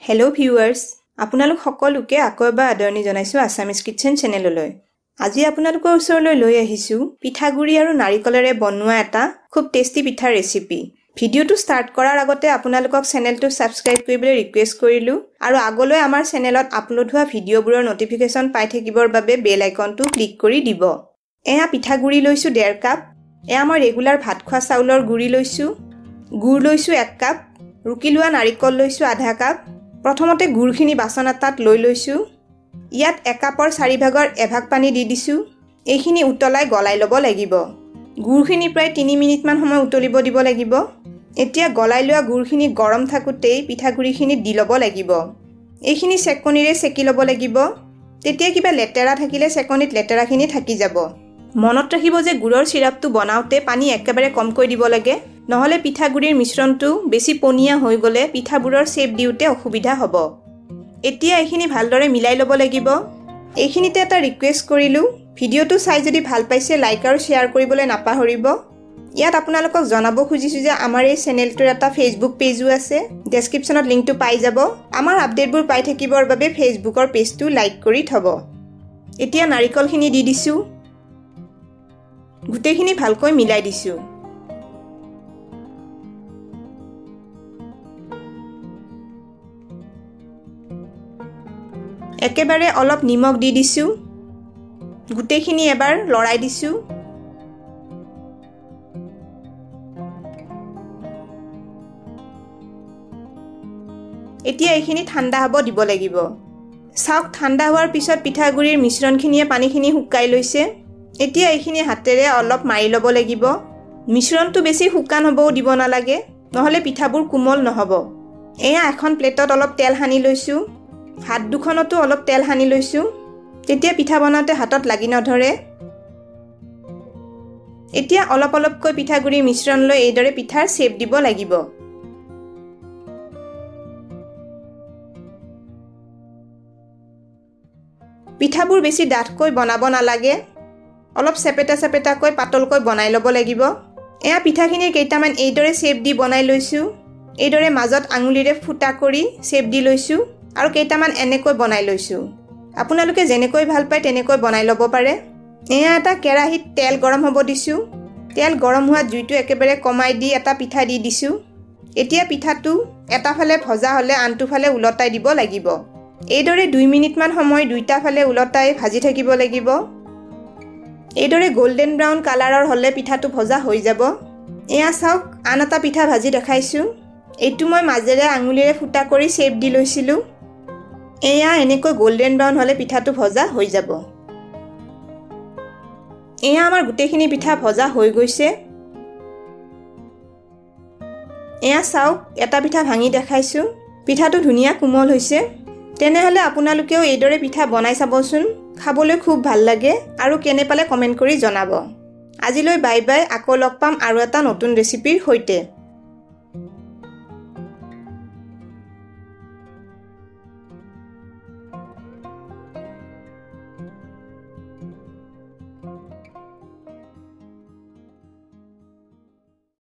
Hello viewers, আপোনালোক সকলোকে আকৌ এবাৰ আদৰণি জনাইছো আসামিজ কিচেন চেনেললৈ। আজি আপোনালোকৰ ওচৰলৈ লৈ আহিছো পিঠাগুৰি আৰু নাৰিকলেৰে বনোৱা এটা খুব টেষ্টি পিঠাৰ ৰেচিপি। ভিডিওটো ষ্টাৰ্ট কৰাৰ আগতে আপোনালোকক চেনেলটো সাবস্ক্ৰাইব কৰিবলৈ ৰিকুৱেষ্ট কৰিলো আৰু আগলৈ আমাৰ চেনেলত আপলোড হোৱা ভিডিওবোৰৰ নটিফিকেশন পাই থাকিবৰ বাবে বেল আইকনটো ক্লিক কৰি দিব। এয়া পিঠাগুৰি লৈছো 1.5 কাপ। এয়া মই ৰেগুলাৰ ভাত খোৱা চাউলৰ গুৰি লৈছো। গুড় লৈছো 1 কাপ। ৰুকি লোৱা নাৰিকল লৈছো আধা কাপ। প্ৰথমতে গুড়খিনি বাচন এটাত লৈ লৈছো। ইয়াত 1 কাপৰ 4 ভাগৰ 1 ভাগ পানী দি দিছো। এইখিনি উতলাই গলাই ল'ব লাগিব। গুড়খিনি প্ৰায় 3 মিনিট মান সময় উতলিব দিব লাগিব। এতিয়া গলাই লোৱা গুড়খিনি গৰম থাকুতেই পিঠাগুৰিখিনি দি ল'ব লাগিব। এইখিনি চেকনিৰে চেকি ল'ব লাগিব। তেতিয়া কিবা লেতেৰা থাকিলে চেকনিত লেতেৰাখিনি থাকি যাব। মনত ৰাখিব যে গুড়ৰ সিৰাপটো বনাওতে পানী একেবাৰে কমকৈ দিব লাগে, নহলে পিঠাগুৰিৰ মিশ্ৰণটো বেছি পনিয়া হৈ গলে পিঠাবোৰৰ শেপ দিওতে অসুবিধা হ'ব। এতিয়া এইখিনি ভালদৰে মিলাই ল'ব লাগিব। এইখিনিতে এটা ৰিকুৱেষ্ট কৰিলো, ভিডিওটো চাই যদি ভাল পাইছে লাইক আৰু শেয়াৰ কৰিবলৈ নাপাহৰিব। ইয়াত আপোনালোকক জনাব খুজিছো যে আমাৰ এই চেনেলটোৰ এটা ফেচবুক পেজো আছে। ডেসক্ৰিপচনত লিংকটো পাই যাব। আমাৰ আপডেটবোৰ পাই থাকিবৰ বাবে ফেচবুকৰ পেজটো লাইক কৰি থব। এতিয়া নাৰিকলখিনি দি দিছো। গুটেখিনি ভালকৈ মিলাই দিছো। একেবাৰে অলপ নিমখ দি দিছো। গুটেখিনি এবাৰ লৰাই দিছো। এতিয়া এইখিনি ঠাণ্ডা হ'ব দিব লাগিব। চাওক ঠাণ্ডা হোৱাৰ পিছত পিঠাগুৰিৰ মিশ্ৰণখিনিয়ে পানীখিনি শুকাই লৈছে। এতিয়া এইখিনি হাতেৰে অলপ মাৰি ল'ব লাগিব। মিশ্ৰণটো বেছি শুকান হ'বও দিব নালাগে, নহলে পিঠাবোৰ কোমল নহ'ব। এয়া এখন প্লেটত অলপ তেল সানি লৈছো। হাত দুখনতো অলপ তেল সানি লৈছো, তেতিয়া পিঠা বনাওতে হাতত লাগি নধৰে। এতিয়া অলপ অলপকৈ পিঠাগুৰিৰ মিশ্ৰণ লৈ এইদৰে পিঠাৰ শেপ দিব লাগিব। পিঠাবোৰ বেছি ডাঠকৈ বনাব নালাগে, অলপ চেপেটা চেপেটাকৈ পাতলকৈ বনাই ল'ব লাগিব। এয়া পিঠাখিনিৰ কেইটামান এইদৰে শেপ দি বনাই লৈছো। এইদৰে মাজত আঙুলিৰে ফুটা কৰি শেপ দি লৈছো আৰু কেইটামান এনেকৈ বনাই লৈছো। আপোনালোকে যেনেকৈ ভাল পায় তেনেকৈ বনাই ল'ব পাৰে। এয়া এটা কেৰাহীত তেল গৰম হ'ব দিছো। তেল গৰম হোৱাত জুইটো একেবাৰে কমাই দি এটা পিঠা দি দিছো। এতিয়া পিঠাটো এটা ফালে ভজা হলে আনটো ফালে উলটাই দিব লাগিব। এইদৰে 2 মিনিট মান সময় দুইটা ফালে উলটাই ভাজি থাকিব লাগিব। এইদৰে গোল্ডেন ব্ৰাউন কালাৰৰ হলে পিঠাটো ভজা হৈ যাব। এয়া চাওক আন এটা পিঠা ভাজি দেখাইছো। এইটো মই মাজেৰে আঙুলিৰে ফুটা কৰি শেপ দি লৈছিলো। এয়া এনেকৈ গোল্ডেন ব্ৰাউন হলে পিঠাটো ভজা হৈ যাব। এয়া আমাৰ গুটেখিনি পিঠা ভজা হৈ গৈছে। এয়া চাওক এটা পিঠা ভাঙি দেখাইছো। পিঠাটো ধুনীয়া কোমল হৈছে। তেনেহলে আপোনালোকেও এইদৰে পিঠা বনাই চাবচোন। খাবলৈ খুব ভাল লাগে আৰু কেনে পালে কমেন্ট কৰি জনাব। আজিলৈ বাই বাই। আকৌ লগ পাম আৰু এটা নতুন ৰেচিপিৰ সৈতে।